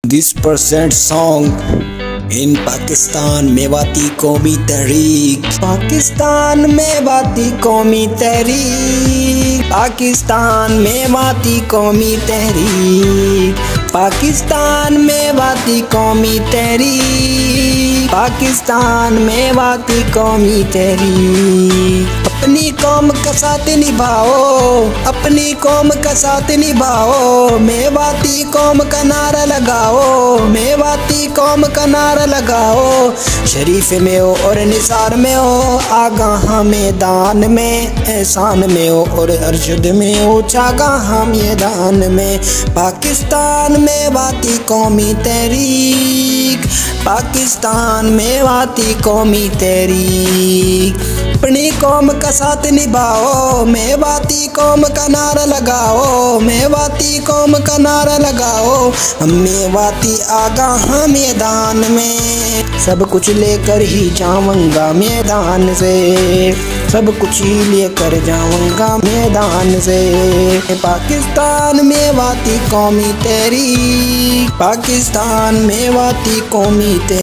This percent song in Pakistan Mewati कौमी तहरीक। पाकिस्तान मेवाती कौमी तहरीक, पाकिस्तान मेवाती कौमी तहरीक, पाकिस्तान मेवाती कौमी तहरीक, पाकिस्तान मेवाती कौमी तहरीक। अपनी कौम का साथ निभाओ, अपनी कौम का साथ निभाओ, मेवाती कौम का नारा लगाओ, मेवाती कौम का नारा लगाओ। शरीफ में हो और निसार में हो, आगाह मैदान में, एहसान में हो और अरशद में हो, चागाह मैदान में। पाकिस्तान मेवाती कौमी तहरीक, पाकिस्तान मेवाती कौमी तहरीक। अपनी कौम का साथ निभाओ, मेवाती कौम का नारा लगाओ, मेवाती कौम का नारा लगाओ। हम मेवाती आगाह मैदान में, सब कुछ लेकर ही जाऊंगा मैदान से, सब कुछ ही लेकर जाऊंगा मैदान से। पाकिस्तान मेवाती कौमी तहरीक, पाकिस्तान मेवाती कौमी तहरीक।